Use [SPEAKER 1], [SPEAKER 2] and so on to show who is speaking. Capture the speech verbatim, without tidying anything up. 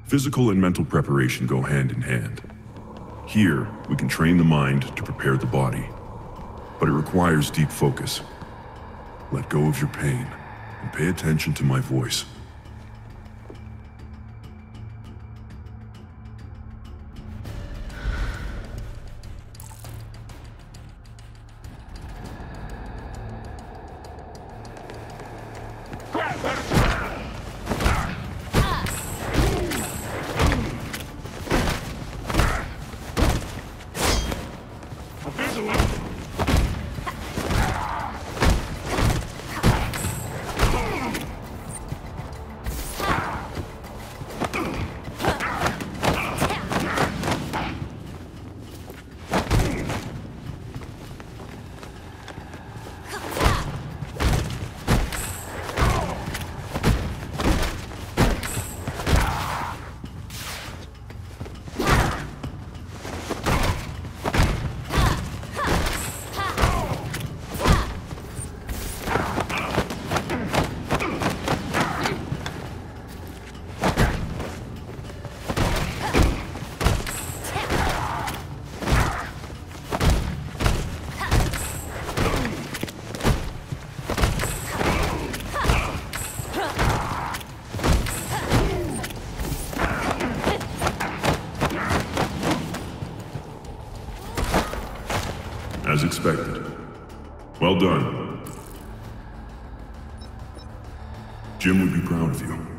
[SPEAKER 1] Physical and mental preparation go hand in hand. Here, we can train the mind to prepare the body, but it requires deep focus. Let go of your pain and pay attention to my voice. As expected. Well done. Jim would be proud of you.